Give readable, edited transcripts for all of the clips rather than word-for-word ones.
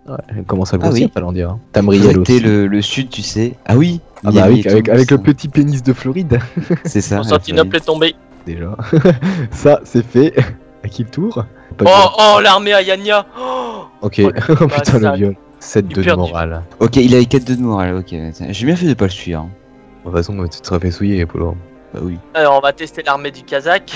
Ouais, elle commence à Ah grossir, oui. Finlandia. Tamriel C'était aussi. le sud, tu sais. Ah oui. Ah bah Miami oui, et avec tout, le petit pénis de Floride. C'est ça. Constantinople est tombé. Déjà. Ça, c'est fait. À qui le tour? Pas Oh, bien. oh, l'armée Ayania. Oh, Ok, oh, oh putain le ça- viol. 7 de perdu. morale. Ok, il avait 4 de morale, ok. J'ai bien fait de pas le suivre. De toute façon, tu te serais fait souiller, Polo. Bah oui. Alors, on va tester l'armée du Kazakh.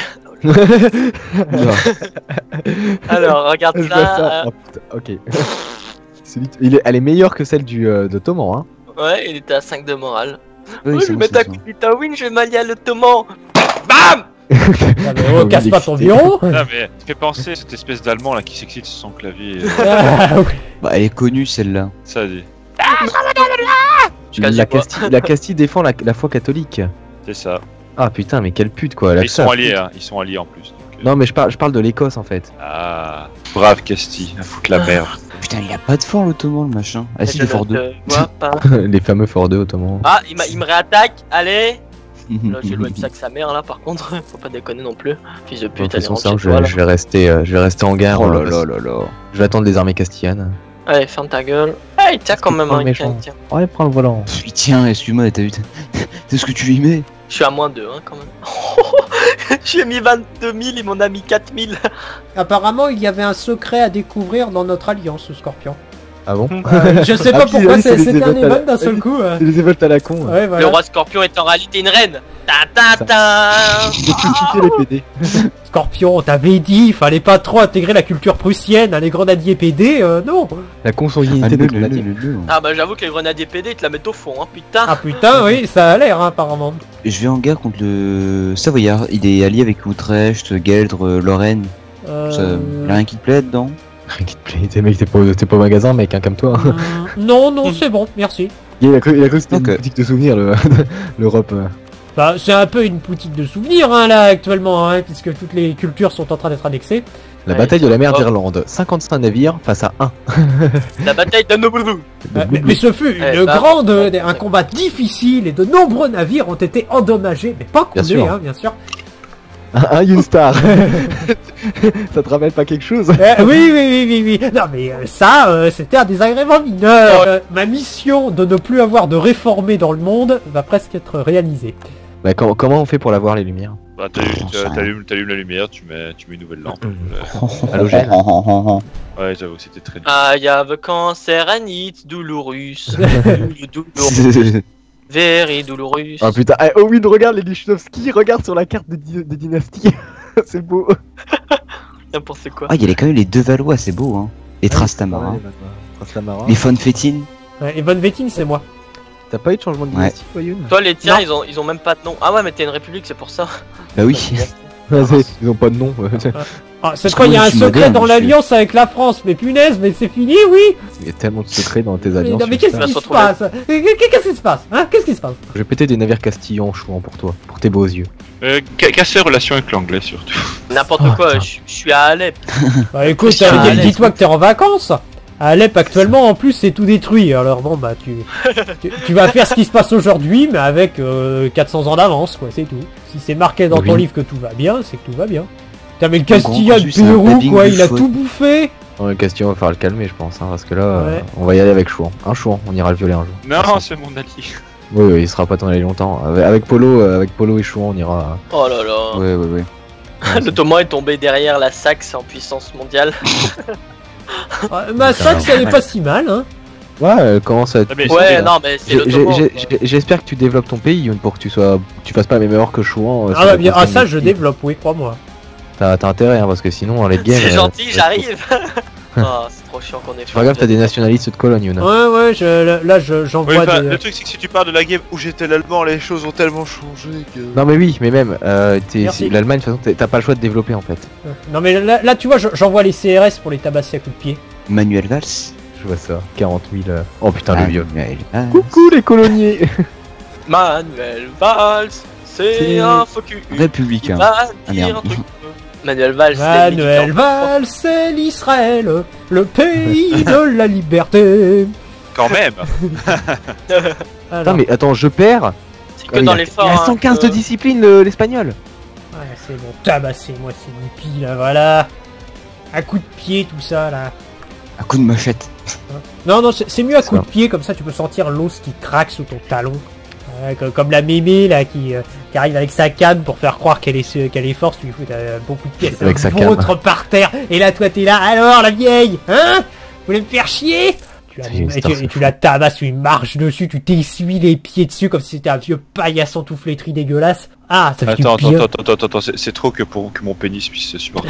Alors, regarde Je vois ça. ça. Oh, putain, ok. Elle est meilleure que celle d'Ottoman, hein. Ouais, il était à 5 de morale. Oui, Ouais, c'est je vais bon, mettre c'est un bon. coup de Litouine, je vais m'allier à l'Ottoman. BAM! Ah, mais oh, casse pas ton bureau. Ah mais tu fais penser à cette espèce d'allemand là qui s'excite sur son clavier. Ah, oui. Bah, elle est connue celle-là. Ça dit. La Castille défend la foi catholique. C'est ça. Ah putain, mais quelle pute quoi. Elle a Ils que ça sont à alliés, foutre. hein. Ils sont alliés en plus. Donc, Non, mais je parle de l'Écosse en fait. Ah, brave Castille, à foutre la merde. Putain, il a pas de fort l'Ottoman, le machin. Ah si, il est fort 2. Vois pas. Les fameux Fort 2 Ottoman. Ah, il me réattaque, allez. Là, j'ai le sac sa mère là par contre, faut pas déconner non plus. Fils de De pute, toute allez, façon, rentre ça, chez je toi, là. vais rester en gare. Oh là là là là. Je vais attendre les armées castillanes. Allez, ferme ta gueule. Hey, tiens quand même prends le un méchant. tiens. Ouais, prends le volant. Puis tiens, excuse-moi, t'as vu. C'est ce que tu lui mets. Je suis à moins 2 hein quand même. J'ai mis 22 000, ils m'en a mis 4 000. Apparemment, il y avait un secret à découvrir dans notre alliance, Scorpion. Ah bon? Je sais Ah, pas puis, pourquoi oui, c'est les c'était un événements à la- event d'un seul coup. C'est les évoltes à la con. Ouais, Le voilà. roi Scorpion est en réalité une reine. Ta ta ta. Ils ont tout piqué les PD. Scorpion, on t'avait dit, il fallait pas trop intégrer la culture prussienne, hein, les grenadiers PD, non. La consanguinité des grenadiers. Ah bah j'avoue que les grenadiers PD ils te la mettent au fond hein putain. Ah putain, oui, ça a l'air, hein, apparemment. Je vais en guerre contre le Savoyard. Il est allié avec Utrecht, Gueldre, Lorraine. Ça... Y a rien qui te plaît dedans? Rien qui te plaît, t'es mec, t'es pas au magasin, mec, hein, comme toi. Non, non, c'est bon, merci. Il a cru que c'était Ok. une boutique de souvenirs, l'Europe. Bah, c'est un peu une boutique de souvenirs, hein, là, actuellement, hein, puisque toutes les cultures sont en train d'être annexées. La Ouais, bataille de la mer oh. d'Irlande. 55 navires face à 1. La bataille de Noboulou. Mais ce fut Eh, une bah, grande, bon, un combat difficile et de nombreux navires ont été endommagés, mais pas Bien coulés, sûr. hein, bien sûr. Un Unstar. Ça te rappelle pas quelque chose? Oui. Non, mais ça, c'était un désagrément mineur. Oh. Ma mission de ne plus avoir de réformés dans le monde va presque être réalisée. Bah, comment on fait pour l'avoir les lumières? Bah, t'allumes la lumière, tu mets une nouvelle lampe. Halogène. Ouais, j'avoue, c'était très dur. Ah y'a the cancer and it's doulourus. Doulourus. Very doulourus. Oh putain, eh, Owen, regarde les Lichnowsky, regarde sur la carte des dynasties. C'est beau. N'importe quoi. Ah, il y a quand même les deux Valois, c'est beau, hein. Les Trastamara. Trastamara. Les Fonfettines. Ouais, et Von Wettin, c'est moi. T'as pas eu de changement de Ouais. dynastie, Owen? Toi les tiens Non. ils ont même pas de nom. Ah ouais mais t'es une république c'est pour ça. Bah oui. Ils ont pas de nom. Ah, c'est Parce quoi, que il y a moi, un je suis secret moderne, dans monsieur. l'alliance avec la France, mais punaise, mais c'est fini, oui. Il y a tellement de secrets dans tes Mais, alliances. non, mais putain. qu'est-ce qui se se retrouver. passe? Qu'est-ce qui se passe? Hein? Qu'est-ce qui se passe? Je vais péter des navires castillans chouans pour toi, pour tes beaux yeux. Casse les relations avec l'anglais surtout. N'importe Oh, quoi, putain. je suis à Alep. Bah écoute, C'est à Alep. dis-toi que t'es en vacances. À Alep actuellement en plus c'est tout détruit, alors bon bah tu vas faire ce qui se passe aujourd'hui mais avec 400 ans d'avance quoi, c'est tout. Si c'est marqué dans ton Oui. livre que tout va bien, c'est que tout va bien. T'as mais le En Castilla gros, de c'est un Pérou dubbing quoi, du il a faute. tout bouffé. Non, le Castillon va falloir le calmer, je pense, hein, parce que là, Ouais. on va y aller avec Chouan. Un Chouan, on ira le violer un jour. Non, c'est mon allié. Oui, il sera pas ton aller longtemps. Avec Polo et Chouan, on ira. Oh là là. Ouais. L'Ottoman est tombé derrière la Saxe en puissance mondiale. Ma Saxe elle est pas si mal hein. Ouais, comment ça. Ah, mais Ouais c'est- non mais c'est l'Ottoman. J'espère que tu développes ton pays, Youn, pour que tu fasses pas la même erreur que Chouan. Ah bah bien, ah ça je développe, oui crois-moi. T'as intérêt, hein, parce que sinon, dans les games. C'est gentil, j'arrive. Oh c'est trop chiant qu'on est. Tu fais gaffe, t'as des nationalistes de Cologne, Youn. Ouais, là j'en Oui, vois enfin, des... le truc c'est que si tu parles de la game où j'étais l'allemand, les choses ont tellement changé que... Non, mais oui, mais même, Merci. l'Allemagne, de toute façon, t'as pas le choix de développer en fait. Non mais là tu vois, j'envoie les CRS pour les tabasser à coups de pied. Manuel Valls. Je vois ça, 40 000. Oh putain, le vieux. Manuel Valls. Coucou les coloniers. Manuel Valls, c'est C'est un faux cul. Républicain. Il va Ah, dire merde. un truc. Manuel Valls, Manuel Valls, c'est l'Israël, le pays de la liberté. Quand même. Putain, mais attends, je perds. C'est que dans les forts. Il y a hein, 115 de que- discipline, l'espagnol. Ouais, c'est bon, tabassez-moi ces hippies là, voilà. À coup de pied tout ça là. Un coup de machette. Non, non, c'est mieux à coup de pied, comme ça tu peux sentir l'os qui craque sous ton talon. Comme la mémé là qui arrive avec sa canne pour faire croire qu'elle est forte, tu lui fous beaucoup de pièces avec sa canne par terre, et là toi t'es là, alors la vieille, hein, vous voulez me faire chier? Tu la tabasses, tu marches dessus, tu t'essuies les pieds dessus comme si c'était un vieux paillasson tout flétri dégueulasse. Ah, ça fait Attends, du bien. attends, c'est trop que mon pénis puisse se supporter.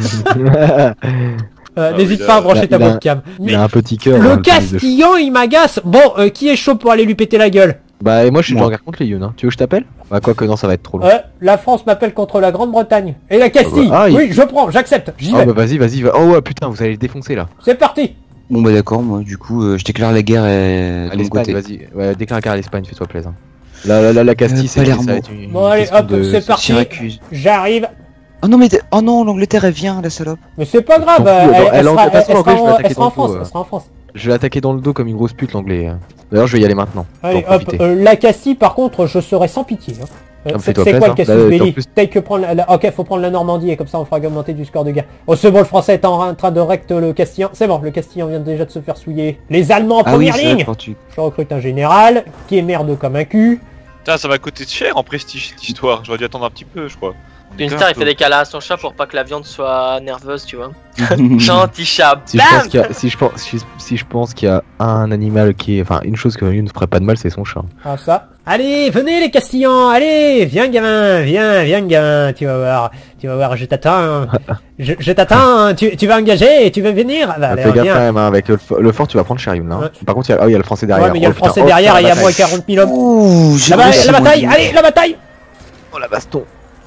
N'hésite pas à brancher ta webcam. Il a un petit cœur. Le Castillan il m'agace. Bon, qui est chaud pour aller lui péter la gueule? Bah moi je suis en guerre contre les Yun, hein. Tu veux que je t'appelle? Bah quoi que non, ça va être trop long. La France m'appelle contre la Grande-Bretagne. Et la Castille. Oui, je prends, j'accepte, j'y vais. Bah vas-y. Oh ouais, putain, vous allez le défoncer là. C'est parti. Bon bah d'accord, moi du coup je déclare la guerre à l'Espagne, vas-y. Ouais, déclare la guerre à l'Espagne, fais-toi plaisir. La Castille, c'est ça va être une... Bon allez, hop, c'est parti. J'arrive. Oh non mais oh non, l'Angleterre elle vient, la salope. Mais c'est pas grave, elle sera en France. Je vais l'attaquer dans le dos comme une grosse pute l'anglais. D'ailleurs je vais y aller maintenant. Allez hop, la Castille par contre je serai sans pitié. C'est quoi le Cassius Belli? Ok, faut prendre la Normandie et comme ça on fera augmenter du score de guerre. Oh c'est bon, le français est en train de recte le Castillan. C'est bon, le Castillan vient déjà de se faire souiller. Les Allemands en première ligne. Je recrute un général qui est merde comme un cul. Putain, ça va coûter cher en prestige cette histoire. J'aurais dû attendre un petit peu, je crois. Gunther il fait des câlins à son chat pour pas que la viande soit nerveuse, tu vois. Gentil chat. Si je pense qu'il y a un animal qui est... Enfin, une chose que ne ferait pas de mal, c'est son chat. Ah ça. Allez, venez les Castillans, allez, viens gamin, viens gamin, tu vas voir, je t'attends, je t'attends, tu vas engager et tu vas venir. Bah, fais gaffe quand même, hein, avec le fort tu vas prendre Sherium là. Ouais. Par contre, il y a le français derrière. Ouais, mais il y a le français derrière et il y a moins 40 000 hommes. Ouh, la bataille, allez, la bataille. Oh la baston.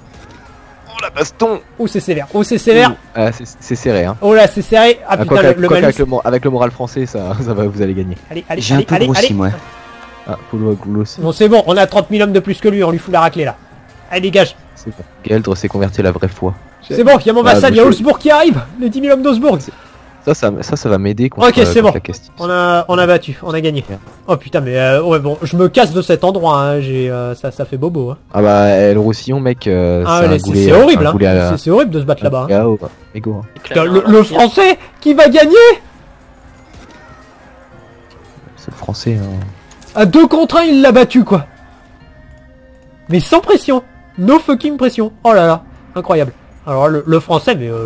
La baston. Oh c'est sévère, c'est serré hein. Oh là c'est serré. Ah putain avec le moral français ça va, vous allez gagner. Allez, j'ai un peu grossi moi. Ah, Polo aussi. Bon c'est bon, on a 30 000 hommes de plus que lui, on lui fout la raclée là. Allez dégage. C'est bon, Geldre s'est converti à la vraie foi. C'est bon, il y a mon vassal, il y a Augsbourg qui arrive. Les 10 000 hommes d'Augsbourg. Ça va m'aider contre ok c'est bon, la Castille. On a battu, on a gagné. Yeah. Oh putain mais ouais bon, je me casse de cet endroit, hein. Ça fait bobo hein. Ah bah le Roussillon mec, c'est horrible hein. C'est horrible de se battre là-bas hein. Le français qui va gagner. C'est le français hein. À 2 contre 1 il l'a battu quoi. Mais sans pression, no fucking pression. Oh là là, incroyable. Alors le français, mais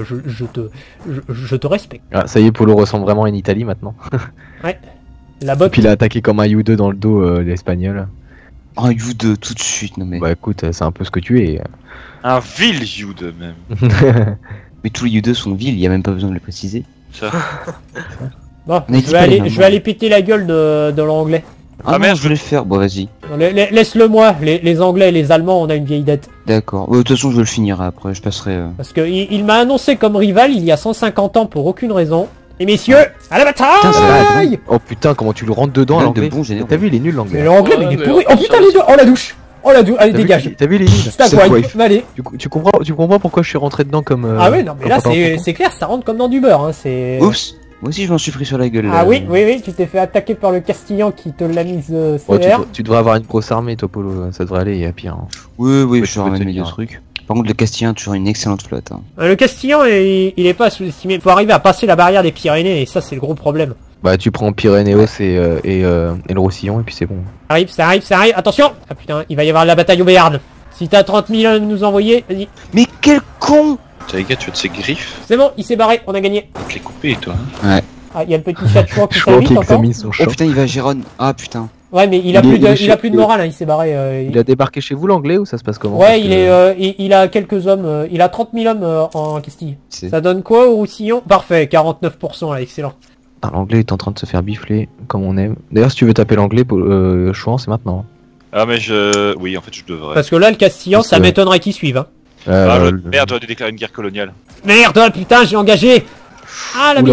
je te respecte. Ah, ça y est, Polo ressemble vraiment à une Italie maintenant. Ouais. La botte. Et puis il a attaqué comme un U2 dans le dos l'Espagnol. Un U2 tout de suite, non mais... Bah écoute, c'est un peu ce que tu es. Un vil U2 même. Mais tous les U2 sont vils, il y a même pas besoin de le préciser. Ça. Bon, je vais aller péter la gueule de l'anglais. Ah merde, je voulais le faire, bon vas-y. Laisse-le moi, les anglais et les allemands on a une vieille dette. D'accord, de toute façon je vais le finir après, je passerai... Parce que il m'a annoncé comme rival il y a 150 ans pour aucune raison. Et messieurs, à la bataille! Oh putain, comment tu le rentres dedans l'anglais? T'as vu, il est nul l'anglais. Mais l'anglais mais il est pourri. Oh putain les deux, oh la douche. Oh la douche, allez dégage. T'as vu les nuls? Allez. Tu comprends pourquoi je suis rentré dedans comme... Ah ouais non mais là c'est clair, ça rentre comme dans du beurre hein, c'est... Oups. Moi aussi je m'en suis pris sur la gueule. Ah oui, tu t'es fait attaquer par le Castillan qui te l'a mise sévère. Tu devrais avoir une grosse armée toi Polo, ça devrait aller, il y a pire. Hein. Oui, je ramène mes deux trucs. Par contre le Castillan a toujours une excellente flotte. Hein. Le Castillan il est pas sous-estimé, faut arriver à passer la barrière des Pyrénées et ça c'est le gros problème. Bah tu prends Pyrénéos et le Roussillon et puis c'est bon. Ça arrive, attention. Ah putain, il va y avoir la bataille au Béarn. Si t'as 30 000 à nous envoyer, vas-y. Mais quel con! Les gars, tu veux de ses griffes? C'est bon, il s'est barré, on a gagné. Tu l'as coupé toi hein. Ouais. Ah, il y a le petit chat de chouan qui s'invite son Oh putain, il va à Gérone. Ah putain. Ouais, mais il a plus de morale, hein, il s'est barré. Il a débarqué chez vous l'anglais ou ça se passe comment? Ouais, il a quelques hommes, il a 30 000 hommes en Castille. Ça donne quoi au Roussillon? Parfait, 49% là, excellent. Ah, l'anglais est en train de se faire bifler comme on aime. D'ailleurs, si tu veux taper l'anglais, Chouan, c'est maintenant. Ah mais oui, en fait je devrais. Parce que là, le Castillan, ça m'étonnerait qu'il suive. Hein. Merde, j'aurais dû déclarer une guerre coloniale. Merde, putain, j'ai engagé. Ah la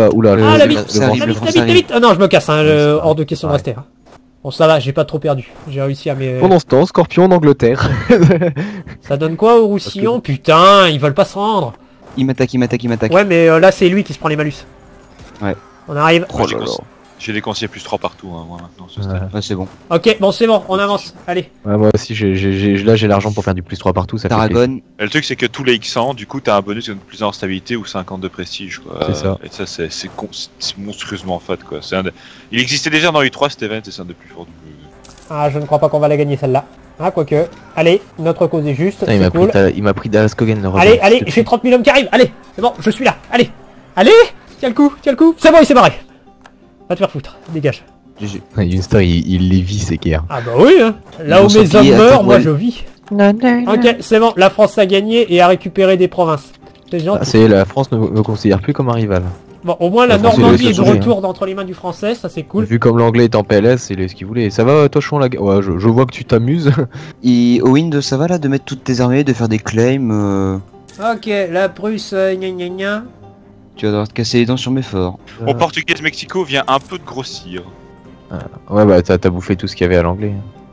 vite. Ah non, je me casse, hein, hors de question de rester. Hein. Bon ça va, j'ai pas trop perdu. J'ai réussi à mes... Pendant ce temps, Scorpion en Angleterre. Ça donne quoi au Roussillon? Putain, ils veulent pas se rendre. Il m'attaque. Ouais mais là c'est lui qui se prend les malus. Ouais. On arrive. Oh, J'ai des conseillers +3 partout, hein, moi maintenant. Ce stade. Ouais, c'est bon. Ok, bon c'est bon, on avance, allez. Ouais, moi aussi, là j'ai l'argent pour faire du +3 partout, ça fait plaisir. Tarragone. Et le truc c'est que tous les X100, du coup t'as un bonus de plus en stabilité ou 50 de prestige quoi. C'est ça. Et ça c'est monstrueusement fat quoi. Il existait déjà dans U3 cet event et c'est un des plus forts du jeu. Ah, je ne crois pas qu'on va la gagner celle-là. Ah, quoique. Allez, notre cause est juste, Putain, c'est cool. il m'a pris Dallas Kogan le Allez, allez, j'ai 30 000 hommes qui arrivent, allez, c'est bon, je suis là, allez. Allez, tiens le coup, c'est bon, il s'est barré. Va te faire foutre, dégage. GG. Youngstar il les vit ces guerres. Ah bah oui, hein. Là où mes hommes meurent, moi je vis. Ok, c'est bon, la France a gagné et a récupéré des provinces. C'est gentil. Ah, c'est la France ne me considère plus comme un rival. Bon, au moins la La France, Normandie il est de laisse retour entre les mains du français, ça c'est cool. Vu comme l'anglais est en PLS, il est ce qu'il voulait. Ça va, toi, Chouan, la guerre? Ouais, je vois que tu t'amuses. Et Owind, ça va là de mettre toutes tes armées, de faire des claims Ok, la Prusse, gna gna gna. Tu vas devoir te casser les dents sur mes forts. Bon, Portugaise-Mexico vient un peu de grossir. Ouais, bah t'as bouffé tout ce qu'il y avait à l'anglais.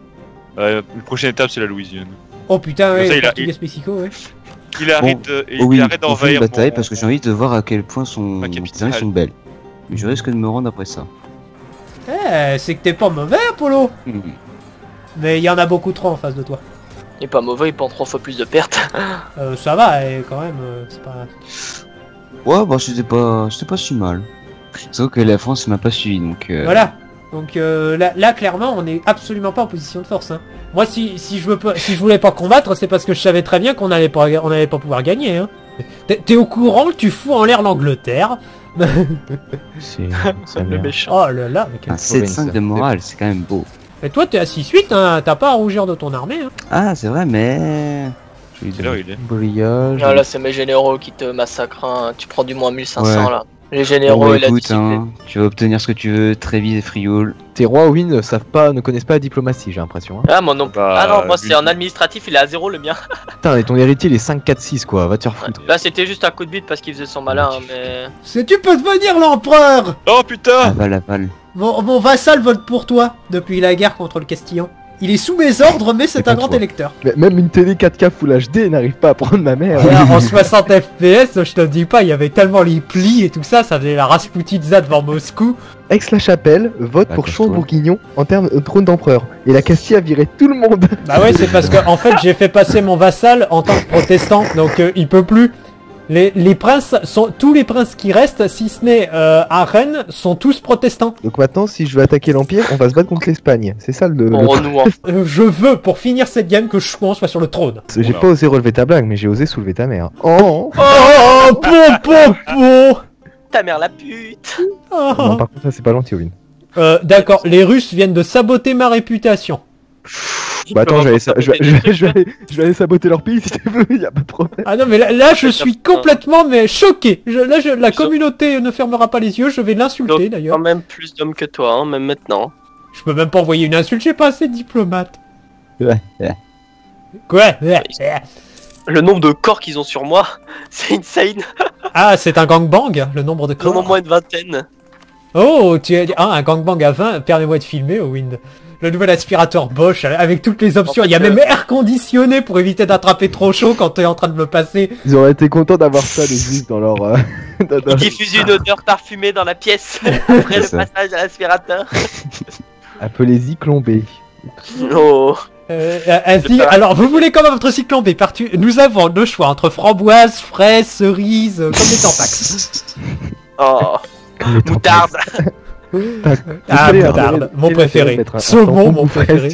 La prochaine étape c'est la Louisiane. Oh putain, ouais, Ça, il a- Mexico, ouais. Il arrête, Oui, il arrête on fait une d'envahir bataille mon- parce que j'ai envie de voir à quel point Ma mes capitale. armées sont belles. Mais je risque de me rendre après ça. Eh, c'est que t'es pas mauvais, Apollo. Mais il y en a beaucoup trop en face de toi. Il est pas mauvais, il prend 3 fois plus de pertes. Ça va, et quand même, c'est pas... Ouais, bah c'était pas si mal. Sauf que la France m'a pas suivi donc. Voilà. Donc là, clairement, on est absolument pas en position de force. Hein. Moi, si je voulais pas combattre, c'est parce que je savais très bien qu'on allait pas pouvoir gagner. Hein. T'es au courant que tu fous en l'air l'Angleterre. C'est Le bien. méchant. Oh là là, mais quel... Un 7-5 de morale, c'est quand même beau. Et toi, t'es à 6-8, hein, t'as pas à rougir de ton armée. Hein. Ah, c'est vrai, mais. Quelle heure il est? Brillage. Ah, là, c'est mes généraux qui te massacrent. Hein. Tu prends du moins 1500 Ouais. là. Les Bon, généraux bah, et la écoute, discipline. hein, tu vas obtenir ce que tu veux très vite et frioul. Tes rois Win ne connaissent pas la diplomatie, j'ai l'impression. Hein. Ah, moi non plus. Bah, Ah non, moi lui- c'est en administratif, il est à 0 le mien. Putain, et ton héritier il est 5-4-6 quoi, va te faire Ouais. foutre. Là, c'était juste un coup de bite parce qu'il faisait son malin, hein, mais. C'est tu peux devenir l'empereur. Oh putain! Aval. Mon vassal vote pour toi depuis la guerre contre le Castillon. Il est sous mes ordres, mais c'est C'est un pas grand toi. électeur. Mais même une télé 4K Full HD n'arrive pas à prendre ma mère. Voilà, en 60 FPS, je te dis pas, il y avait tellement les plis et tout ça, ça faisait la Rasputitsa devant Moscou. Aix-la-Chapelle vote Bah, pour casse-toi. Chambon-Bourguignon en termes de trône d'empereur. Et la Castille a viré tout le monde. Bah ouais, c'est parce que en fait j'ai fait passer mon vassal en tant que protestant, donc il peut plus. Les princes sont tous les princes qui restent, si ce n'est à Rennes, sont tous protestants. Donc maintenant, si je veux attaquer l'Empire, on va se battre contre l'Espagne. C'est ça le... On renoue en Je veux pour finir cette game que Chouan soit sur le trône. J'ai Oula. pas osé relever ta blague, mais j'ai osé soulever ta mère. Oh, Oh, po. ta mère la pute. Non, par contre, ça c'est pas gentil, Owen. D'accord, les Russes viennent de saboter ma réputation. Bah attends, je vais aller saboter leur pays si tu veux, y a pas de problème. Ah non mais là je suis complètement mais choqué. La communauté ne fermera pas les yeux, je vais l'insulter Quand d'ailleurs. même plus d'hommes que toi, hein, même maintenant. Je peux même pas envoyer une insulte, j'ai pas assez de diplomate. Ouais. Quoi? Le nombre de corps qu'ils ont sur moi, c'est insane. Ah, c'est un gangbang, le nombre de Ils en ont corps. moins de vingtaine. Oh, un gangbang à 20, permets-moi de filmer au Wind. Le nouvel aspirateur Bosch, avec toutes les options. En fait, Il y a même air conditionné pour éviter d'attraper trop chaud quand t'es en train de me passer. Ils auraient été contents d'avoir ça, les juifs, dans leur... Ils diffusent une odeur parfumée dans la pièce après le Ça. passage à l'aspirateur. Appelez Zyclombé. Oh. Ainsi, alors vous voulez comment votre cyclone B partout. Nous avons le choix entre framboise, fraises, cerises, comme des tampax. Oh. Moutarde. Ah, moutarde, mon préféré. Saumon, mon préféré.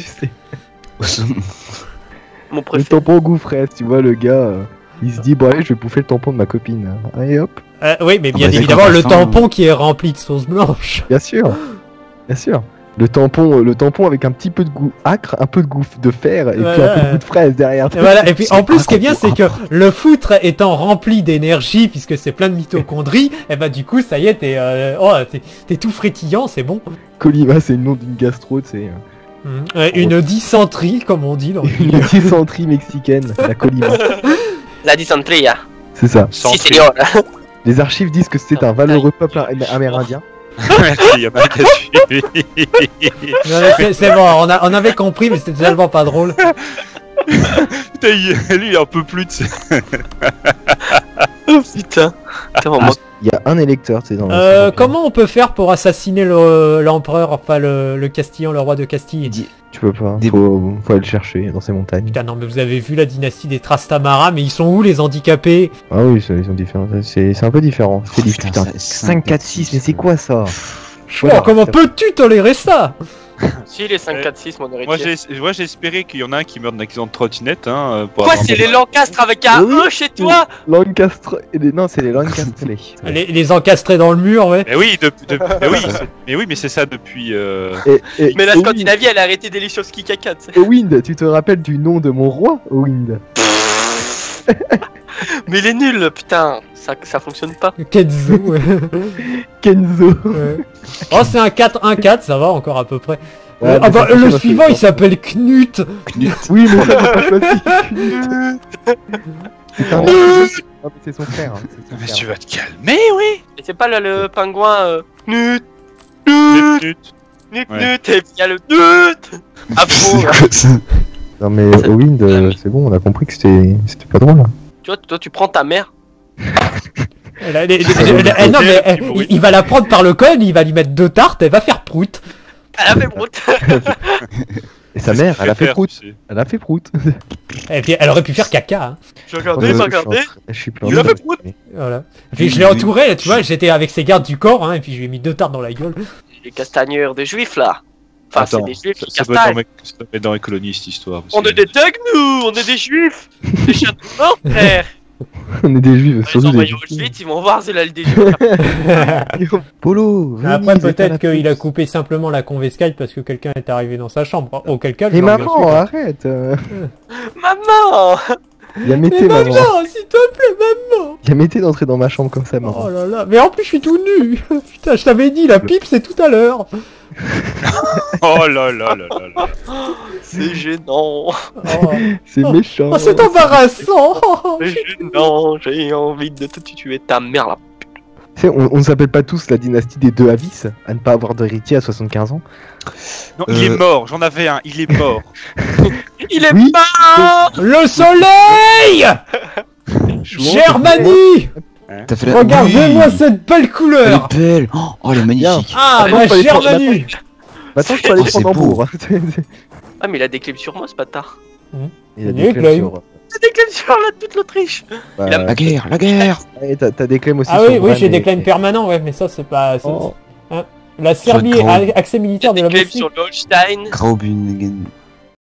Mon Le préféré. tampon goût fraise, tu vois, le gars, il se dit, bon allez, je vais bouffer le tampon de ma copine. Allez hop, Oui, mais bien bah, c'est évidemment, le intéressant. tampon qui est rempli de sauce blanche. bien sûr. Bien sûr. Le tampon avec un petit peu de goût acre, un peu de goût de fer, et puis un peu de goût de fraise derrière. Et voilà, et puis en plus, pas ce qui est bien, c'est que comprendre. le foutre étant rempli d'énergie, puisque c'est plein de mitochondries, et bah du coup, ça y est, t'es tout frétillant, c'est bon. Colima, c'est le nom d'une gastro, tu sais. Une dysenterie, comme on dit dans le Une dysenterie mexicaine, la Colima. La dysenterie. C'est ça. Si, señor. Les archives disent que c'était un valeureux peuple amérindien. Merci, y'a pas qu'à suivre. Non, mais c'est bon, on avait compris, mais c'était tellement pas drôle. Putain, lui il en peut plus de ça. Oh putain. Il y a un électeur, c'est dans comment on peut faire pour assassiner l'empereur, enfin le Castillan, le roi de Castille? Tu peux pas, faut aller le chercher dans ces montagnes. Putain non mais vous avez vu la dynastie des Trastamara, mais ils sont où les handicapés? Ah oui, ils sont différents, c'est un peu différent. C'est du putain, 5, 4, 6, mais c'est quoi ça? Voilà, comment peux-tu tolérer ça? Si, les 5, 4, 6, mon héritier. Moi j'ai espéré qu'il y en a un qui meurt d'un accident de trottinette. Quoi, c'est les Lancastres avec un E chez toi? Lancastre... Non, c'est les Lancastrés. Les encastrés dans le mur, ouais. Mais oui, mais c'est ça depuis... Mais la Scandinavie, elle a arrêté des choses qui caca, tu sais. Owind, tu te rappelles du nom de mon roi, Owind? Mais il est nul, putain, ça fonctionne pas. Kenzo, ouais. Kenzo. Ouais. Oh, c'est un 4-1-4, ça va encore à peu près. Ouais, ah bah le suivant il s'appelle Knut. Oui, mais ça c'est pas facile. C'est son frère. Mais tu vas te calmer, oui. Et c'est pas le pingouin Knut. Et puis il y a le Knut. Ah bon. Non mais Owind, c'est bon, on a compris que c'était pas drôle. Tu vois, toi tu prends ta mère. Non mais il va la prendre par le col, il va lui mettre 2 tartes, elle va faire prout. Elle a fait prout. Et sa mère, elle a fait prout. Elle a fait prout. Et puis elle aurait pu faire caca. Hein. J'ai regardé, j'ai regardé. Il a fait prout. Voilà. Puis je l'ai entouré, tu vois, j'étais avec ses gardes du corps, hein, et puis je lui ai mis 2 tartes dans la gueule. Les castagneurs des juifs là. Enfin, c'est des juifs qui ça doit être dans les colonies cette histoire. On est des thugs nous, on est des juifs. Des chiens de mort, frère. On est des juifs, surtout des juifs. Ils vont voir, c'est là le juifs. Polo. Après peut-être qu'il a coupé simplement la conve Skype parce que quelqu'un est arrivé dans sa chambre. Auquel cas. Mais maman, arrête. Maman. Il y a Mété, maman. Maman, s'il te plaît, maman. Il y a Mété d'entrer dans ma chambre comme ça, maman. Oh là là, mais en plus je suis tout nu. Putain, je t'avais dit, la pipe c'est tout à l'heure. Oh là là là là là. C'est gênant. C'est méchant. Oh, c'est embarrassant. C'est gênant, j'ai envie de te tuer ta mère là. On ne s'appelle pas tous la dynastie des 2 Avis, à ne pas avoir d'héritier à 75 ans. Non, il est mort, j'en avais un, il est mort. Il est mort. Le soleil. Germanie. Regardez-moi cette belle couleur. Elle est belle. Oh, elle est magnifique. Ah, ma Germanie. Maintenant, je peux aller prendre Hambourg. Ah, mais il a des clips sur moi, ce bâtard. Il a des clés sur... T'as des clips sur toute l'Autriche. La guerre, la guerre. T'as des claims aussi. Ah oui, j'ai des claims permanents, ouais, mais ça c'est pas... Hein, la Serbie, accès militaire de la Bosnie. Sur le Holstein. Graubünden.